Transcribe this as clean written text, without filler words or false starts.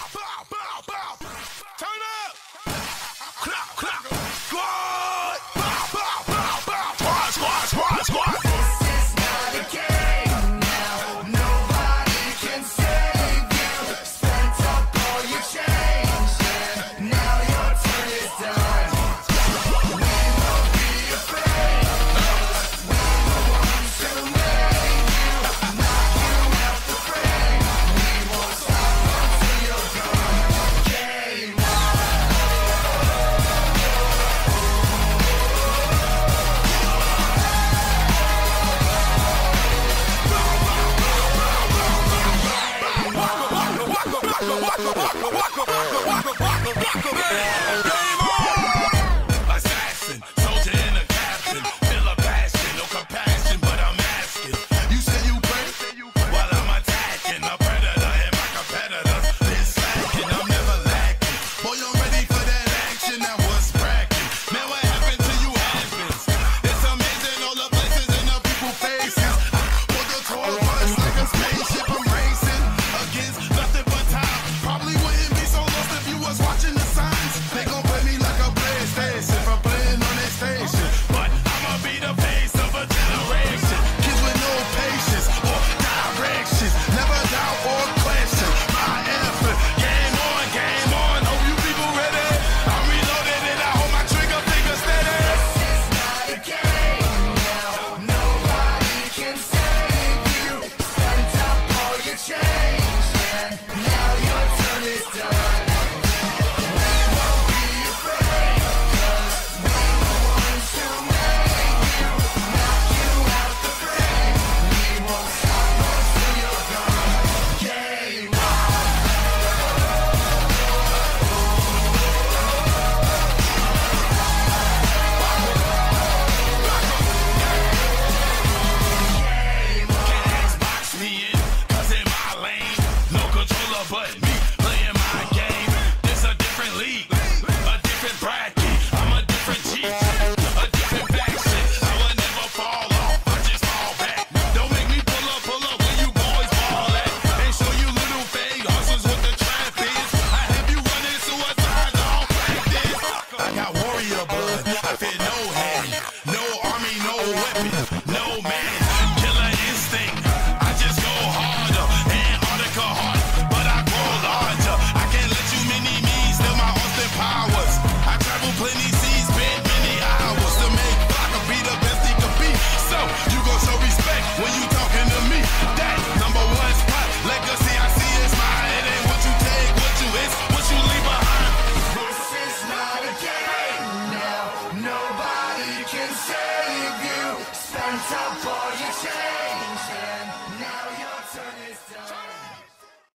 Turn up. Clap, clap. Squad. Squad, squad, squad, squad. This is not a game now. Nobody can save you. Spent up all your change, and now your turn is done. We won't be afraid. We're the ones who made you, knock you out the frame. We won't stop until you're gone. Game Assassin, soldier and a captain. Feel a passion, no compassion, but I'm asking. You say you pray? While I'm attacking a predator and my competitors been slacking. I'm never lacking. Boy, I'm ready for that action. That was cracking. Man, what happened to you happens. It's amazing all the places and the people faces. I pull the tour bus like a spaceship. I'm racing against nothing but time. Probably wouldn't be so lost if you was watching the signs. They gon' play me like a PlayStation for playing on their station. But I'ma be the face of a generation. Kids with no patience or directions. Never doubt or question my effort. Game on. Hope you people ready. I'm reloaded and I hold my trigger finger steady. is not a game now. Nobody can save you. Spent up all your change, and now your turn is done. We won't be afraid, 'cause we're the ones who made you, knock you out the frame. We won't stop until you're gone. Game Box me in, 'cause in my lane, no controller but me playing my game. It's a different league, a different bracket. I'm a different G, a different faction. I will never fall off, I just fall back. Don't make me pull up where you boys ball at. And show you little fake hustles what the trap is. I have you running suicide all practice. I got warrior blood, I fear no hand, no army, no weapon, no man. Killer instinct, I just go harder. Antarctica heart, but I grow larger. I can't let you mini me steal my Austin powers. I travel plenty seas, spent many hours to make Flocka be the best he could be. So you gon' show respect when you talking to me. That #1 spot, legacy I see is mine. It ain't what you take, what you is, what you leave behind. This is not a game now. Nobody can save you. Spent up all your change.